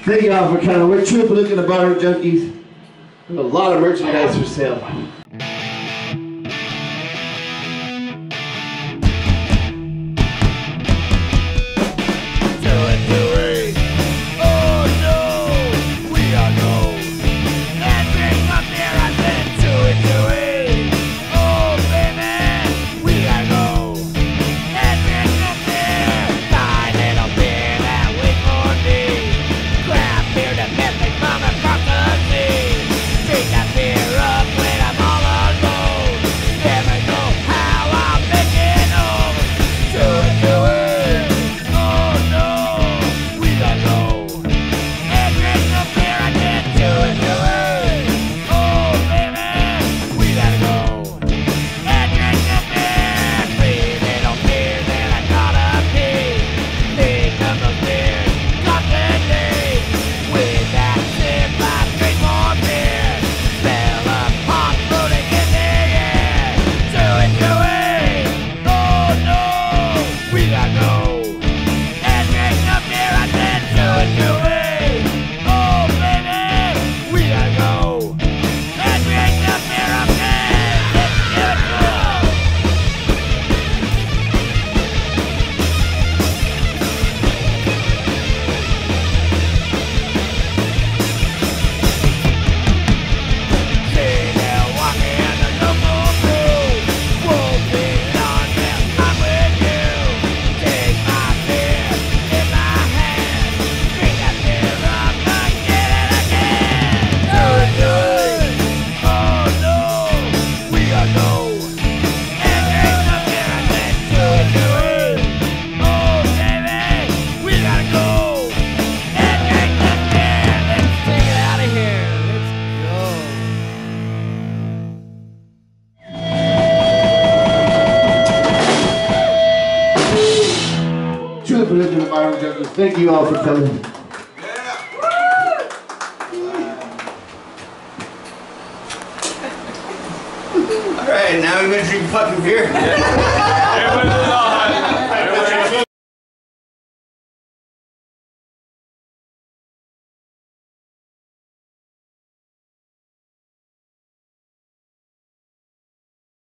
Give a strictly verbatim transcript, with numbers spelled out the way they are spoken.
Thank you all for coming. We're Chuy Poluka and the Barroom Junkies. We have a lot of merchandise for sale. Chuy Poluka and the Barroom Junkies. Thank you all for coming. Yeah. All right, now we're gonna drink fucking beer. Yeah.